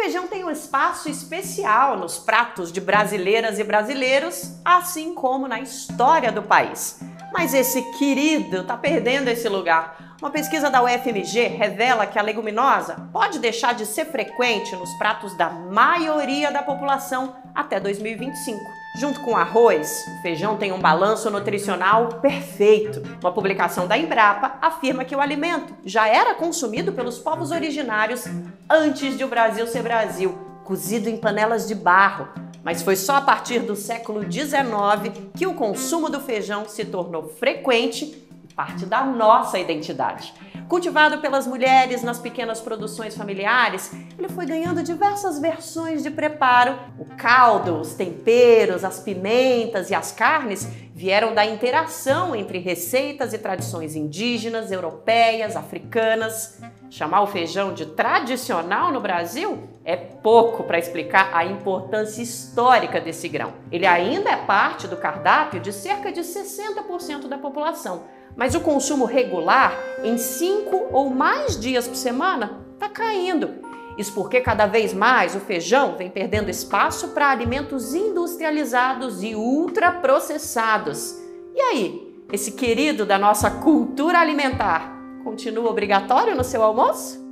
feijão tem um espaço especial nos pratos de brasileiras e brasileiros, assim como na história do país. Mas esse querido está perdendo esse lugar. Uma pesquisa da UFMG revela que a leguminosa pode deixar de ser frequente nos pratos da maioria da população até 2025. Junto com o arroz, o feijão tem um balanço nutricional perfeito. Uma publicação da Embrapa afirma que o alimento já era consumido pelos povos originários antes de o Brasil ser Brasil, cozido em panelas de barro. Mas foi só a partir do século XIX que o consumo do feijão se tornou frequente e parte da nossa identidade. Cultivado pelas mulheres nas pequenas produções familiares, ele foi ganhando diversas versões de preparo. O caldo, os temperos, as pimentas e as carnes vieram da interação entre receitas e tradições indígenas, europeias, africanas. Chamar o feijão de tradicional no Brasil é pouco para explicar a importância histórica desse grão. Ele ainda é parte do cardápio de cerca de 60% da população, mas o consumo regular, em 5 ou mais dias por semana, está caindo. Isso porque cada vez mais o feijão vem perdendo espaço para alimentos industrializados e ultraprocessados. E aí, esse querido da nossa cultura alimentar continua obrigatório no seu almoço?